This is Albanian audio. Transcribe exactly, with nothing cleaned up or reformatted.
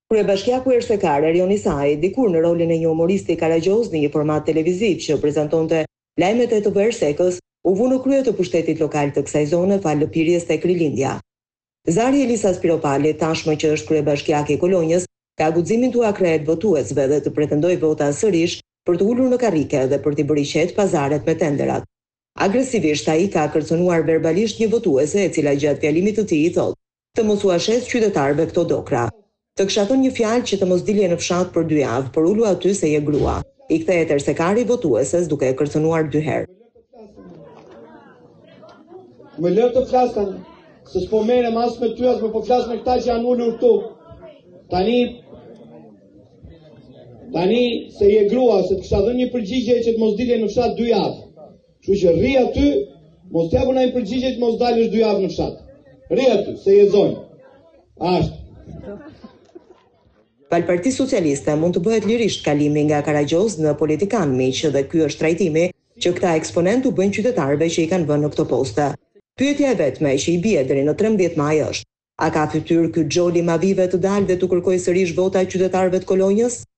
Kryebashkiaku Ersekar Erioni Saj, dikur në rolin e një humoristi karagjoz në një format televiziv që prezantonte lajmet e të Ersekës, u vu në krye të pushtetit lokal të kësaj zone fal lëpirjes tek rilindja. Zari Elisa Spiropali, tashmë që është kryebashkiak i Kolonjës, ka guximin t'u akrehet votuesve dhe të pretendoj vota sërish për të ulur në karrike dhe për t'i bërë qet pazaret me tenderat. Agresivisht ai ka kërcënuar verbalisht një votuese e cila gjatë fjalimit të tij i thotë: "Të mos u ashes qytetarëve këto dokra. Të kisha thënë një fjalë që të mos dilje në fshat për dy javë, por ulu aty se je grua." I kthehet Ersekari votueses duke e kërcënuar dy herë. Më lë të flas tani, se s'po merrem as me ty as me po flas me këta që janë ulur këtu. Tani Tani se je grua, se të kisha dhënë një përgjigje që të mos dilje në fshat dy javë. Kështu që rri aty, mos t'japu ndonjë përgjigje që mos dalësh dy javë në fshat. Rri aty, se je zonjë. Ashtu. Fal Parti Socialiste mund të bëhet lirisht kalimi nga karagjoz në politikan, miq, dhe ky është trajtimi që këta eksponent u bëjnë qytetarëve që i kanë vënë në këto poste. Pyetja e vetme që i bie deri në trembëdhjetë maj është: a ka fytyrë ky Xholi Mavive të dalë dhe të kërkojë sërish vota e qytetarëve të Kolonjës?